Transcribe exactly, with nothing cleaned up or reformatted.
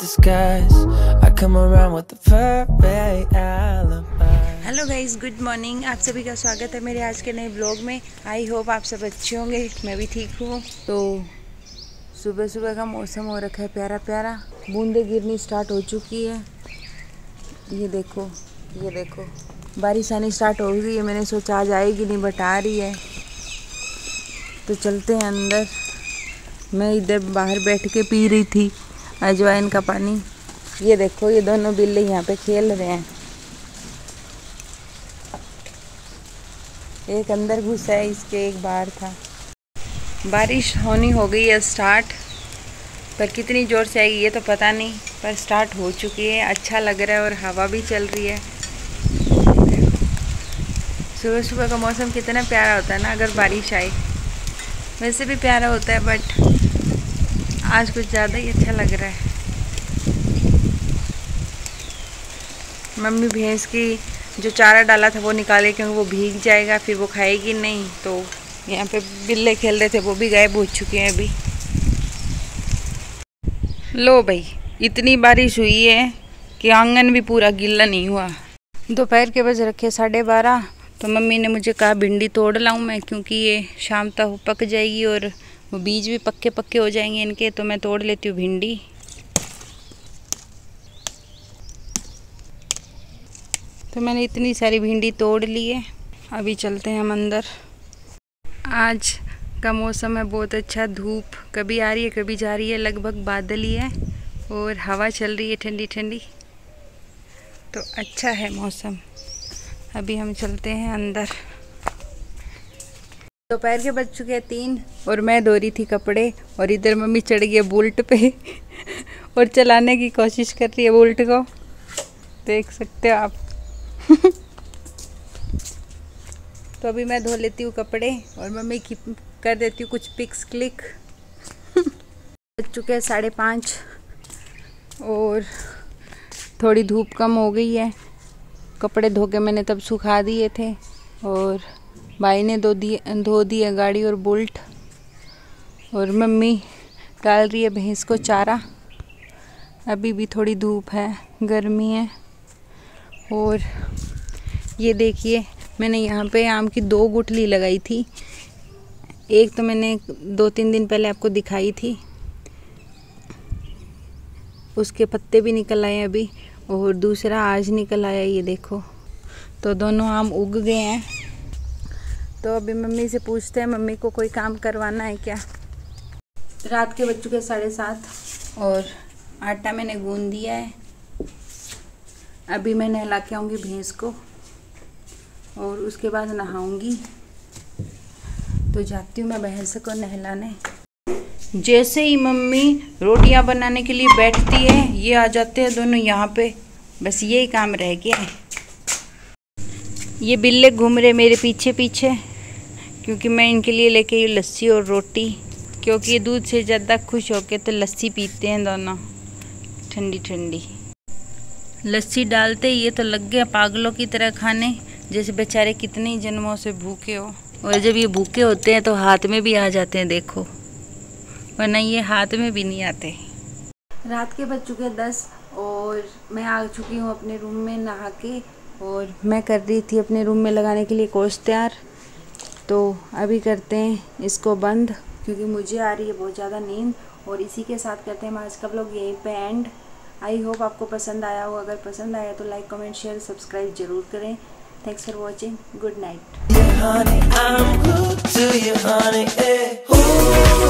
disguise. I come around with the perfect alibi. Hello guys, good morning. आप सभी का स्वागत है मेरे आज के नए ब्लॉग में। आई होप आप सब अच्छे होंगे, मैं भी ठीक हूँ। तो सुबह सुबह का मौसम हो रखा है प्यारा प्यारा, बूंदे गिरनी स्टार्ट हो चुकी है। ये देखो ये देखो बारिश आनी स्टार्ट हो गई है। मैंने सोचा आज आएगी नहीं, बट आ रही है। तो चलते हैं अंदर। मैं इधर बाहर बैठ के पी रही थी अजवाइन का पानी। ये देखो ये दोनों बिल्ली यहाँ पे खेल रहे हैं। एक अंदर घुसा है इसके, एक बाहर था। बारिश होनी हो गई है स्टार्ट, पर कितनी ज़ोर से आएगी ये तो पता नहीं, पर स्टार्ट हो चुकी है। अच्छा लग रहा है और हवा भी चल रही है। सुबह सुबह का मौसम कितना प्यारा होता है ना, अगर बारिश आए। वैसे भी प्यारा होता है, बट आज कुछ ज़्यादा ही अच्छा लग रहा है। मम्मी भैंस की जो चारा डाला था वो निकाले, क्योंकि वो भीग जाएगा, फिर वो खाएगी नहीं। तो यहाँ पे बिल्ले खेल रहे थे, वो भी गायब हो चुके हैं अभी। लो भाई, इतनी बारिश हुई है कि आंगन भी पूरा गीला नहीं हुआ। दोपहर के बज रखे साढ़े बारह। तो मम्मी ने मुझे कहा भिंडी तोड़ लाऊं मैं, क्योंकि ये शाम तक पक जाएगी और वो बीज भी पक्के पक्के हो जाएंगे इनके। तो मैं तोड़ लेती हूँ भिंडी। तो मैंने इतनी सारी भिंडी तोड़ ली है। अभी चलते हैं हम अंदर। आज का मौसम है बहुत अच्छा, धूप कभी आ रही है कभी जा रही है, लगभग बादल ही है और हवा चल रही है ठंडी ठंडी। तो अच्छा है मौसम। अभी हम चलते हैं अंदर। दोपहर के बज चुके हैं तीन और मैं धो रही थी कपड़े, और इधर मम्मी चढ़ गई है बुलेट पे और चलाने की कोशिश कर रही है बुलेट को, देख सकते हो आप। तो अभी मैं धो लेती हूँ कपड़े और मम्मी की कर देती हूँ कुछ पिक्स क्लिक। बज चुके हैं साढ़े पाँच और थोड़ी धूप कम हो गई है। कपड़े धो के मैंने तब सुखा दिए थे और भाई ने धो दिए धो दिए गाड़ी और बुल्ट। और मम्मी डाल रही है भैंस को चारा। अभी भी थोड़ी धूप है, गर्मी है। और ये देखिए, मैंने यहाँ पे आम की दो गुठली लगाई थी। एक तो मैंने दो तीन दिन पहले आपको दिखाई थी, उसके पत्ते भी निकल आए अभी, और दूसरा आज निकल आया, ये देखो। तो दोनों आम उग गए हैं। तो अभी मम्मी से पूछते हैं, मम्मी को कोई काम करवाना है क्या। रात के बज चुके साढ़े सात और आटा मैंने गूंद दिया है। अभी मैं नहला के आऊँगी भैंस को और उसके बाद नहाऊंगी। तो जाती हूँ मैं भैंस को नहलाने। जैसे ही मम्मी रोटियां बनाने के लिए बैठती है, ये आ जाते हैं दोनों यहाँ पे। बस यही काम रह गया है। ये बिल्ले घूम रहे मेरे पीछे पीछे, क्योंकि मैं इनके लिए लेके आई लस्सी और रोटी। क्योंकि ये दूध से ज़्यादा खुश होके तो लस्सी पीते हैं दोनों, ठंडी ठंडी। लस्सी डालते ही ये तो लग गया पागलों की तरह खाने, जैसे बेचारे कितने जन्मों से भूखे हो। और जब ये भूखे होते हैं तो हाथ में भी आ जाते हैं, देखो, वरना ये हाथ में भी नहीं आते। रात के बज चुके दस और मैं आ चुकी हूँ अपने रूम में नहा के। और मैं कर रही थी अपने रूम में लगाने के लिए कोर्स तैयार। तो अभी करते हैं इसको बंद, क्योंकि मुझे आ रही है बहुत ज़्यादा नींद। और इसी के साथ करते हैं आज का व्लॉग यहीं पे एंड। आई होप आपको पसंद आया हो। अगर पसंद आया तो लाइक कमेंट शेयर सब्सक्राइब जरूर करें। Thanks for watching, good night.